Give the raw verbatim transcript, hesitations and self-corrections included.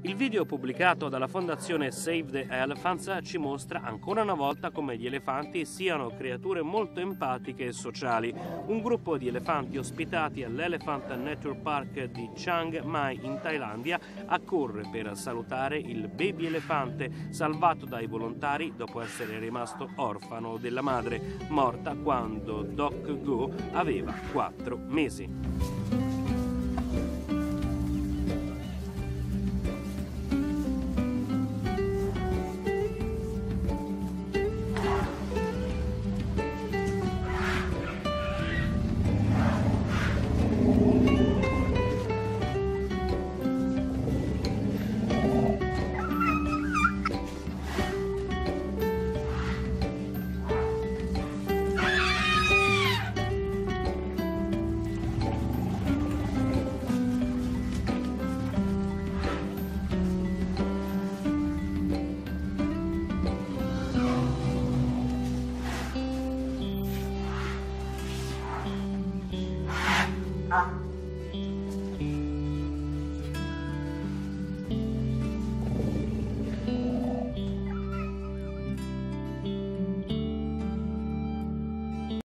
Il video pubblicato dalla fondazione Save the Elephants ci mostra ancora una volta come gli elefanti siano creature molto empatiche e sociali. Un gruppo di elefanti ospitati all'Elephant Nature Park di Chiang Mai in Thailandia accorre per salutare il baby elefante salvato dai volontari dopo essere rimasto orfano della madre, morta quando Doc Go aveva quattro mesi. Ah.